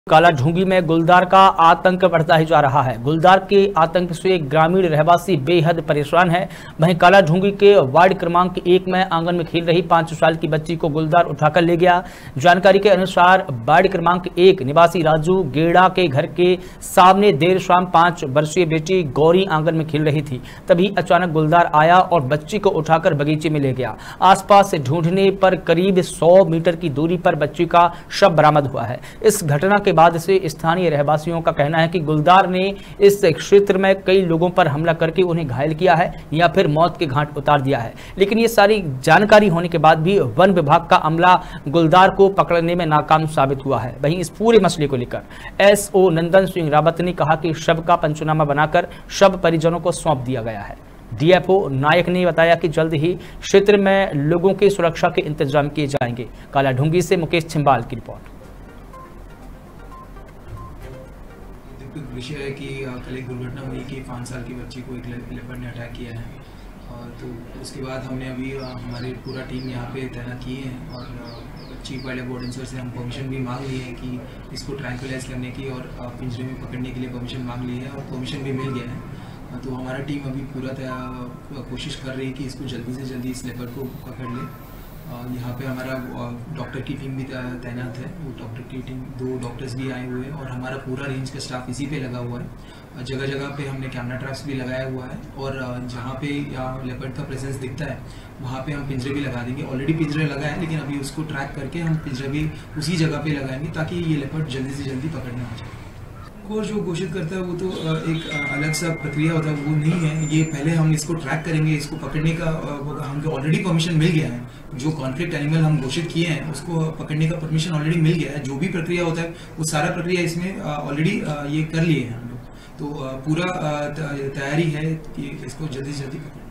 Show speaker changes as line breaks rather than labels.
कालाढूंगी में गुलदार का आतंक बढ़ता ही जा रहा है। गुलदार के आतंक से ग्रामीण रहवासी बेहद परेशान है। वहीं कालाढूंगी के वार्ड क्रमांक 1 में आंगन में खेल रही 5 साल की बच्ची को गुलदार उठाकर ले गया। जानकारी के अनुसार वार्ड क्रमांक 1 निवासी राजू गेड़ा के घर के सामने देर शाम 5 वर्षीय बेटी गौरी आंगन में खेल रही थी। तभी अचानक गुलदार आया और बच्ची को उठाकर बगीचे में ले गया। आसपास ढूंढने पर करीब 100 मीटर की दूरी पर बच्ची का शव बरामद हुआ है। इस घटना के बाद से स्थानीय रहवासियों का कहना है कि गुलदार ने इस क्षेत्र में कई लोगों पर हमला करके उन्हें घायल किया है या फिर मौत के घाट उतार दिया है। लेकिन ये सारी जानकारी होने के बाद भी वन विभाग का अमला गुलदार को पकड़ने में नाकाम साबित हुआ है। वहीं इस पूरे मसले को लेकर एसओ नंदन सिंह रावत ने कहा कि शव का पंचनामा बनाकर शव परिजनों को सौंप दिया गया है। डीएफओ नायक ने बताया कि जल्द ही क्षेत्र में लोगों की सुरक्षा के इंतजाम किए जाएंगे। कालाढूंगी से मुकेश छिंबाल की रिपोर्ट।
विषय है कि कल एक दुर्घटना हुई कि 5 साल की बच्ची को एक लेपर्ड ने अटैक किया है। तो उसके बाद हमने अभी हमारी पूरा टीम यहाँ पे तैनात की है और चीफ वाइल्ड लाइफ वार्डन से हम परमिशन भी मांग ली है कि इसको ट्रैंक्विलाइज करने की और पिंजरे में पकड़ने के लिए परमिशन मांग ली है और परमिशन भी मिल गया है। तो हमारा टीम अभी पूरा कोशिश कर रही है कि इसको जल्दी से जल्दी इस लेपर्ड को पकड़ ले। यहाँ पे हमारा डॉक्टर की टीम भी तैनात है। वो डॉक्टर की टीम 2 डॉक्टर्स भी आए हुए हैं और हमारा पूरा रेंज का स्टाफ इसी पे लगा हुआ है। जगह जगह पे हमने कैमरा ट्रैप्स भी लगाया हुआ है और जहाँ पे लेपर्ड का प्रेजेंस दिखता है वहाँ पे हम पिंजरे भी लगा देंगे। ऑलरेडी पिंजरे लगा है लेकिन अभी उसको ट्रैक करके हम पिंजरे भी उसी जगह पे लगाएंगे ताकि ये लेपर्ड जल्दी से जल्दी पकड़ने आ जाए। को जो घोषित करता है वो तो एक अलग सा प्रक्रिया होता है, वो नहीं है। ये पहले हम इसको ट्रैक करेंगे, इसको पकड़ने का हमको ऑलरेडी परमिशन मिल गया है। जो कॉन्फ्लिक्ट एनिमल हम घोषित किए हैं उसको पकड़ने का परमिशन ऑलरेडी मिल गया है। जो भी प्रक्रिया होता है वो सारा प्रक्रिया इसमें ऑलरेडी ये कर लिए हैं हम लोग। तो पूरा तैयारी है कि इसको जल्दी से जल्दी पकड़ें।